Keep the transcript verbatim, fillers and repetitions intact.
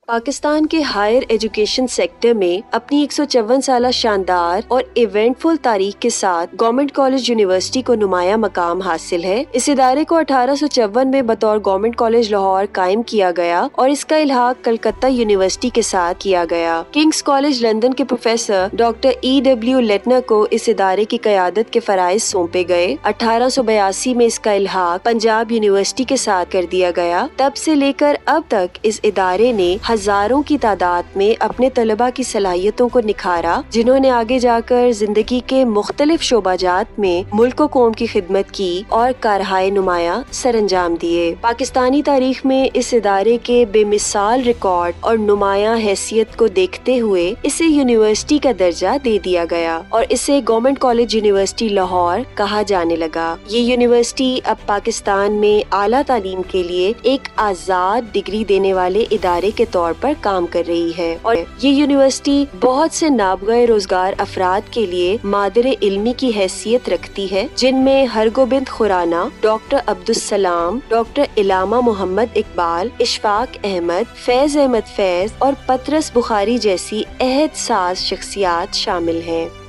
پاکستان کے higher education sector میں اپنی ایک سو چون سالہ شاندار اور ایونٹ فل تاریخ کے ساتھ گورنمنٹ کالج یونیورسٹی کو نمایاں مقام حاصل ہے۔ اس ادارے کو اٹھارہ سو چون میں بطور گورنمنٹ کالج لاہور قائم کیا گیا اور اس کا الحاق کلکتہ یونیورسٹی کے ساتھ کیا گیا۔ کنگز کالج لندن کے professor doctor E W Leitner کو اس ادارے کی قیادت کے فرائض سونپے گئے۔ اٹھارہ سو بیاسی میں اس کا الحاق پنجاب یونیورسٹی کے ساتھ کر دیا گیا۔ تب سے لے کر اب تک اس ادارے نے ہزاروں کی تعداد میں اپنے طلباء کی صلاحیتوں کو نکھارا، جنہوں نے آگے جا کر زندگی کے مختلف شعبہ جات میں ملک و قوم کی خدمت کی اور کارہائے نمایاں سر انجام دیے۔ پاکستانی تاریخ میں اس ادارے کے بے مثال ریکارڈ اور نمایاں حیثیت کو دیکھتے ہوئے اسے یونیورسٹی کا درجہ دے دیا گیا اور اسے گورنمنٹ کالج یونیورسٹی لاہور کہا جانے لگا۔ یہ یونیورسٹی اب پاکستان میں اعلیٰ تعلیم کے لیے ایک آزاد ڈگری دینے والے ادارے کے طور پر کام کر رہی ہے اور یہ یونیورسٹی بہت سے نابغہ روزگار افراد کے لیے مادر علمی کی حیثیت رکھتی ہے، جن میں ہرگوبند خورانہ، ڈاکٹر عبدالسلام، ڈاکٹر علامہ محمد اقبال، اشفاق احمد، فیض احمد فیض اور پطرس بخاری جیسی عہد ساز شخصیات شامل ہیں۔